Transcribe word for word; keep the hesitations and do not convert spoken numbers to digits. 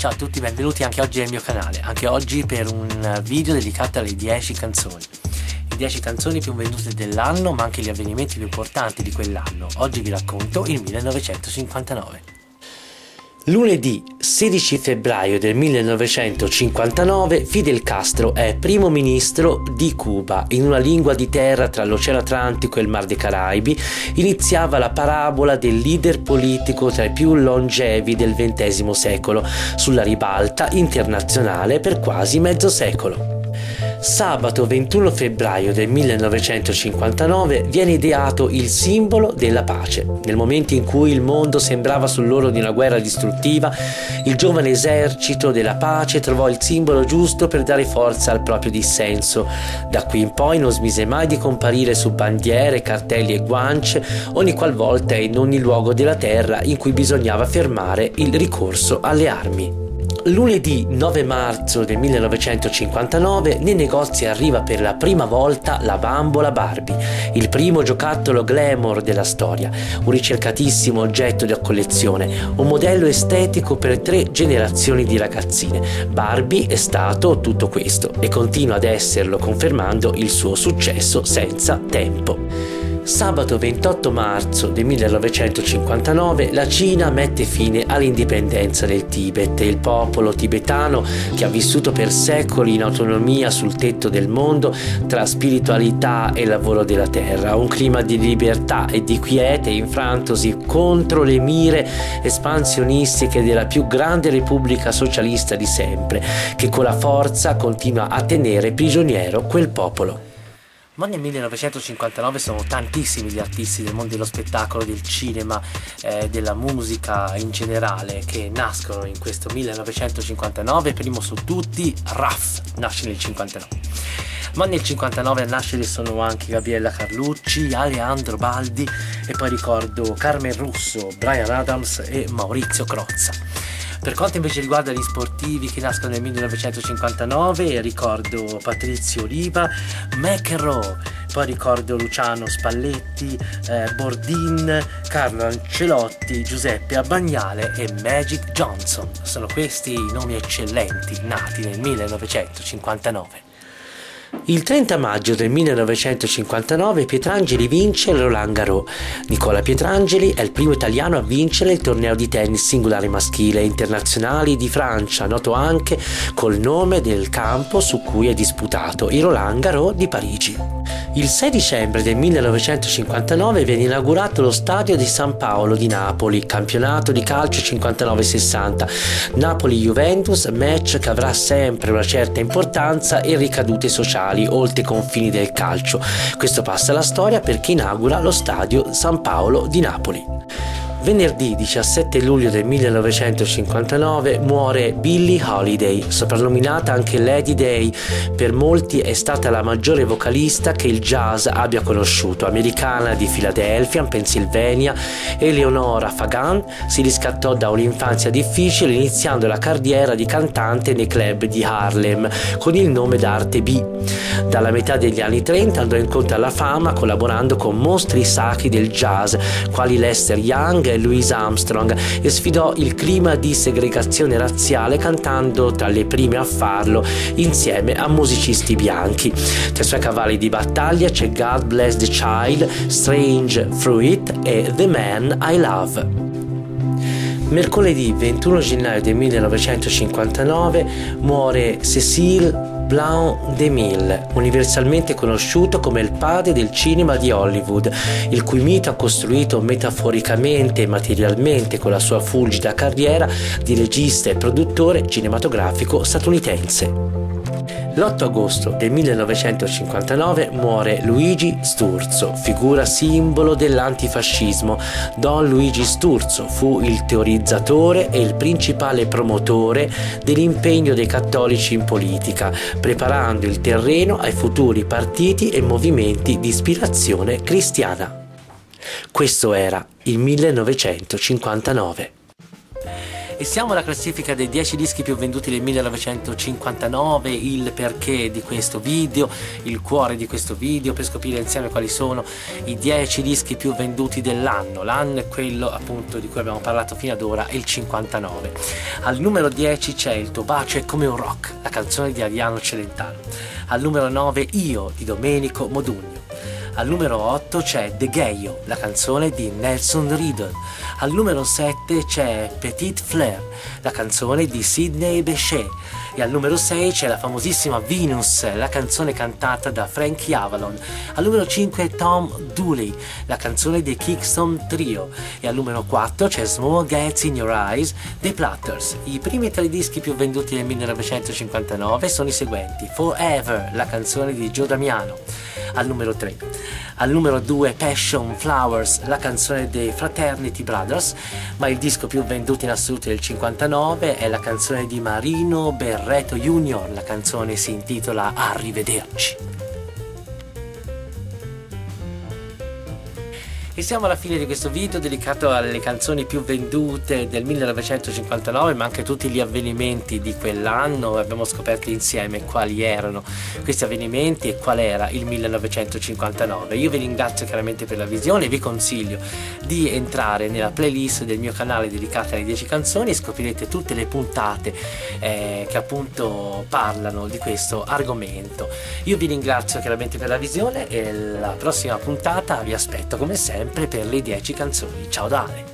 Ciao a tutti, benvenuti anche oggi nel mio canale, anche oggi per un video dedicato alle dieci canzoni. Le dieci canzoni più vendute dell'anno, ma anche gli avvenimenti più importanti di quell'anno. Oggi vi racconto il millenovecentocinquantanove. Lunedì sedici febbraio del millenovecentocinquantanove Fidel Castro è primo ministro di Cuba. In una lingua di terra tra l'Oceano Atlantico e il Mar dei Caraibi iniziava la parabola del leader politico tra i più longevi del ventesimo secolo, sulla ribalta internazionale per quasi mezzo secolo. Sabato ventuno febbraio del millenovecentocinquantanove viene ideato il simbolo della pace. Nel momento in cui il mondo sembrava sull'orlo di una guerra distruttiva, il giovane esercito della pace trovò il simbolo giusto per dare forza al proprio dissenso. Da qui in poi non smise mai di comparire su bandiere, cartelli e guance ogni qualvolta e in ogni luogo della terra in cui bisognava fermare il ricorso alle armi. Lunedì nove marzo del millenovecentocinquantanove nei negozi arriva per la prima volta la bambola Barbie, il primo giocattolo glamour della storia, un ricercatissimo oggetto da collezione, un modello estetico per tre generazioni di ragazzine. Barbie è stato tutto questo e continua ad esserlo, confermando il suo successo senza tempo. Sabato ventotto marzo del millenovecentocinquantanove la Cina mette fine all'indipendenza del Tibet. Il popolo tibetano, che ha vissuto per secoli in autonomia sul tetto del mondo tra spiritualità e lavoro della terra, un clima di libertà e di quiete infrantosi contro le mire espansionistiche della più grande repubblica socialista di sempre, che con la forza continua a tenere prigioniero quel popolo. Ma nel millenovecentocinquantanove sono tantissimi gli artisti del mondo dello spettacolo, del cinema, eh, della musica in generale che nascono in questo millenovecentocinquantanove. Primo su tutti, Raf nasce nel cinquantanove. Ma nel cinquantanove a nascere sono anche Gabriella Carlucci, Alejandro Baldi e poi ricordo Carmen Russo, Bryan Adams e Maurizio Crozza. Per quanto invece riguarda gli sportivi che nascono nel millenovecentocinquantanove, ricordo Patrizio Oliva, McEnroe, poi ricordo Luciano Spalletti, eh, Bordin, Carlo Ancelotti, Giuseppe Abbagnale e Magic Johnson. Sono questi i nomi eccellenti nati nel millenovecentocinquantanove. Il trenta maggio del millenovecentocinquantanove Pietrangeli vince il Roland Garros. Nicola Pietrangeli è il primo italiano a vincere il torneo di tennis singolare maschile internazionali di Francia, noto anche col nome del campo su cui è disputato, il Roland Garros di Parigi. Il sei dicembre del millenovecentocinquantanove viene inaugurato lo stadio di San Paolo di Napoli, campionato di calcio cinquantanove sessanta. Napoli-Juventus, match che avrà sempre una certa importanza e ricadute sociali oltre i confini del calcio. Questo passa alla storia perché inaugura lo stadio San Paolo di Napoli. Venerdì diciassette luglio del millenovecentocinquantanove muore Billie Holiday, soprannominata anche Lady Day. Per molti è stata la maggiore vocalista che il jazz abbia conosciuto. Americana di Philadelphia, Pennsylvania, Eleonora Fagan si riscattò da un'infanzia difficile iniziando la carriera di cantante nei club di Harlem con il nome d'arte B. Dalla metà degli anni trenta andò incontro alla fama collaborando con mostri sacri del jazz quali Lester Young e Louis Armstrong e sfidò il clima di segregazione razziale cantando tra le prime a farlo insieme a musicisti bianchi. Tra i suoi cavalli di battaglia c'è God Bless the Child, Strange Fruit e The Man I Love. Mercoledì ventuno gennaio del millenovecentocinquantanove muore Cecil Blount-DeMille, universalmente conosciuto come il padre del cinema di Hollywood, il cui mito ha costruito metaforicamente e materialmente con la sua fulgida carriera di regista e produttore cinematografico statunitense. L'otto agosto del millenovecentocinquantanove muore Luigi Sturzo, figura simbolo dell'antifascismo. Don Luigi Sturzo fu il teorizzatore e il principale promotore dell'impegno dei cattolici in politica, preparando il terreno ai futuri partiti e movimenti di ispirazione cristiana. Questo era il millenovecentocinquantanove. E siamo alla classifica dei dieci dischi più venduti del millenovecentocinquantanove, il perché di questo video, il cuore di questo video, per scoprire insieme quali sono i dieci dischi più venduti dell'anno. L'anno è quello appunto di cui abbiamo parlato fino ad ora, il cinquantanove. Al numero dieci c'è Il tuo bacio è come un rock, la canzone di Adriano Celentano. Al numero nove Io di Domenico Modugno. Al numero otto c'è De Gheio, la canzone di Nelson Riddle. Al numero sette c'è Petite Fleur, la canzone di Sidney Bechet. E al numero sei c'è la famosissima Venus, la canzone cantata da Frankie Avalon. Al numero cinque Tom Dooley, la canzone dei Kingston Trio. E al numero quattro c'è Small Gets in Your Eyes dei Platters. I primi tre dischi più venduti nel millenovecentocinquantanove sono i seguenti: Forever, la canzone di Joe Damiano, al numero tre. Al numero due Passion Flowers, la canzone dei Fraternity Brothers, ma il disco più venduto in assoluto del cinquantanove è la canzone di Marino Berreto Junior, la canzone si intitola Arrivederci. E siamo alla fine di questo video dedicato alle canzoni più vendute del millenovecentocinquantanove, ma anche tutti gli avvenimenti di quell'anno. Abbiamo scoperto insieme quali erano questi avvenimenti e qual era il millenovecentocinquantanove. Io vi ringrazio chiaramente per la visione, vi consiglio di entrare nella playlist del mio canale dedicata alle dieci canzoni e scoprirete tutte le puntate eh, che appunto parlano di questo argomento. Io vi ringrazio chiaramente per la visione e la prossima puntata vi aspetto come sempre per le dieci canzoni. Ciao da Ale!